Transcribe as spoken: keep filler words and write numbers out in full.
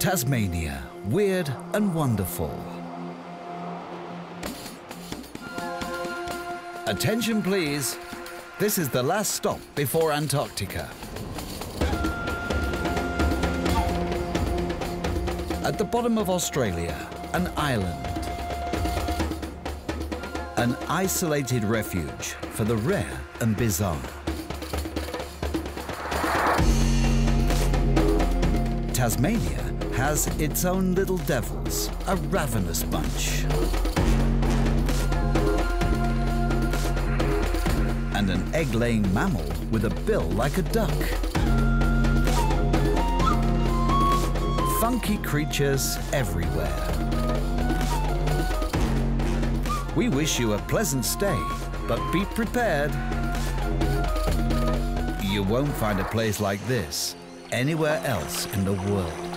Tasmania, weird and wonderful. Attention please, this is the last stop before Antarctica. At the bottom of Australia, an island. An isolated refuge for the rare and bizarre. Tasmania has its own little devils, a ravenous bunch. And an egg-laying mammal with a bill like a duck. Funky creatures everywhere. We wish you a pleasant stay, but be prepared. You won't find a place like this anywhere else in the world.